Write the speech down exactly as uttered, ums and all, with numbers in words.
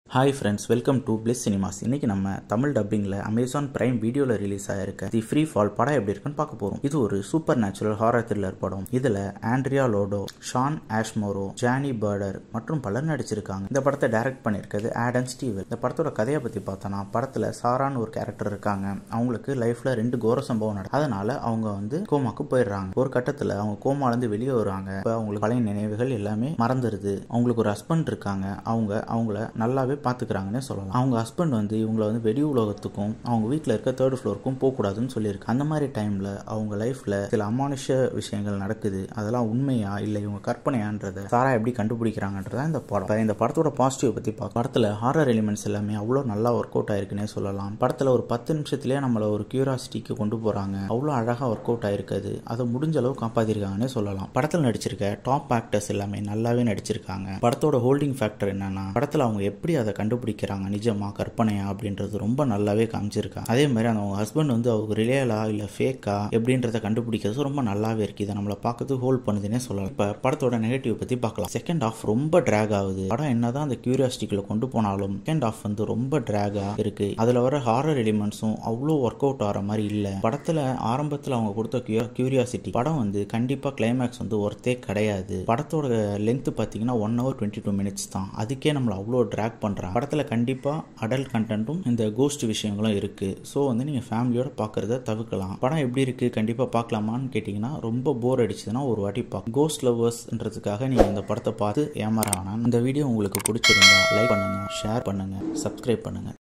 Hi friends, welcome to Bliss cinemas. இன்னைக்கு நம்ம தமிழ் டப்பிங்கில் அமேசான் பிரைம் வீடியோவில் ரிலீஸ் ஆகிருக்க தி ஃப்ரீ ஃபால் படம் எப்படி இருக்குன்னு பார்க்க போகிறோம். இது ஒரு சூப்பர் நேச்சுரல் ஹாரர் த்ரில்லர் படம். இதில் Andrea Londo, Shawn Ashmore, Johnny பர்டர் மற்றும் பலர் நடிச்சிருக்காங்க. இந்த படத்தை டைரக்ட் பண்ணியிருக்கிறது ஆடம் ஸ்டீவல். இந்த படத்தோட கதையை பற்றி பார்த்தோன்னா, படத்தில் சாரான்னு ஒரு கேரக்டர் இருக்காங்க. அவங்களுக்கு லைஃப்பில் ரெண்டு கோர சம்பவம் நடக்கும். அதனால அவங்க வந்து கோமாக்கு போயிடுறாங்க. ஒரு கட்டத்தில் அவங்க கோமாலேருந்து வெளியே வருவாங்க. இப்போ அவங்களுக்கு பழைய நினைவுகள் எல்லாமே மறந்துடுது. அவங்களுக்கு ஒரு ஹஸ்பண்ட் இருக்காங்க. அவங்க அவங்கள நல்லாவே பார்த்துக்கிறாங்கன்னு சொல்லலாம். அவங்க ஹஸ்பண்ட் வந்து இவங்களை வந்து வெளி உலகத்துக்கும் அவங்க வீட்டில் இருக்க தேர்ட் ஃப்ளோருக்கும் போகக்கூடாதுன்னு சொல்லியிருக்கு. அந்த மாதிரி டைமில் அவங்க லைஃப்பில் சில அமானுஷ விஷயங்கள் நடக்குது. அதெல்லாம் உண்மையா இல்லை இவங்க கற்பனையான்றதை சாரா எப்படி கண்டுபிடிக்கிறாங்கன்றத இந்த படம். இந்த படத்தோட பாசிட்டிவ் பற்றி பார்க்க, படத்தில் ஹாரர் எலிமெண்ட்ஸ் எல்லாமே அவ்வளோ நல்லா ஒர்க் அவுட் ஆயிருக்குன்னே சொல்லலாம். படத்தில் ஒரு பத்து நிமிஷத்துலேயே நம்மளை ஒரு கியூரியாசிட்டிக்கு கொண்டு போகிறாங்க. அவ்வளோ அழகாக ஒர்க் அவுட் ஆயிருக்குது. அதை முடிஞ்ச அளவு காப்பாற்றிருக்காங்கன்னே சொல்லலாம். படத்தில் நடிச்சிருக்க டாப் ஆக்டர்ஸ் எல்லாமே நல்லாவே நடிச்சிருக்காங்க. படத்தோட ஹோல்டிங் ஃபேக்டர் என்னன்னா, படத்தில் அவங்க எப்படி அதை கண்டுபிடிக்கிறாங்க, நிஜமா கற்பனையா அப்படின்றது ரொம்ப நல்லாவே காமிச்சிருக்காங்க. அதே மாதிரி அந்த அவங்க ஹஸ்பண்ட் வந்து அவங்க ரியலா இல்ல ஃபேக்கா எப்படின்றத கண்டுபிடிக்கிறது ரொம்ப நல்லாவே இருக்கு. இதை நம்மளை பார்க்கறது ஹோல்ட் பண்ணுதுன்னே சொல்லலாம். இப்போ படத்தோட நெகட்டிவ் பத்தி பார்க்கலாம். செகண்ட் ஹாஃப் ரொம்ப டிராக் ஆகுது. படம் என்னதான் அந்த கியூரியாசிட்டிக்குள்ள கொண்டு போனாலும் செகண்ட் ஹாஃப் வந்து ரொம்ப டிராகா இருக்கு. அதுல வர ஹாரர் எலிமெண்ட்ஸும் அவ்வளோ ஒர்க் அவுட் ஆகிற மாதிரி இல்லை. படத்துல ஆரம்பத்தில் அவங்க கொடுத்த கியூரியாசிட்டி படம் வந்து கண்டிப்பா கிளைமேக்ஸ் வந்து ஒர்த்தே கிடையாது. படத்தோட லென்த் பார்த்தீங்கன்னா one hour twenty two minutes தான். அதுக்கே நம்மளை அவ்வளோ டிராக் பண்றாங்க. படத்தில் கண்டிப்பாக அடல்ட் கண்டென்ட்டும் இந்த கோஸ்ட் விஷயங்களும் இருக்குது. ஸோ வந்து நீங்கள் ஃபேமிலியோட பார்க்குறத தவிர்க்கலாம். படம் எப்படி இருக்குது, கண்டிப்பாக பார்க்கலாமான்னு கேட்டிங்கன்னா, ரொம்ப போர் அடிச்சதுன்னா ஒரு வாட்டி பார்க்க. கோஸ்ட் லவர்ஸ்ன்றதுக்காக நீங்கள் இந்த படத்தை பார்த்து ஏமாற வேணாம். இந்த வீடியோ உங்களுக்கு பிடிச்சிருந்தா லைக் பண்ணுங்கள், ஷேர் பண்ணுங்கள், சப்ஸ்கிரைப் பண்ணுங்கள்.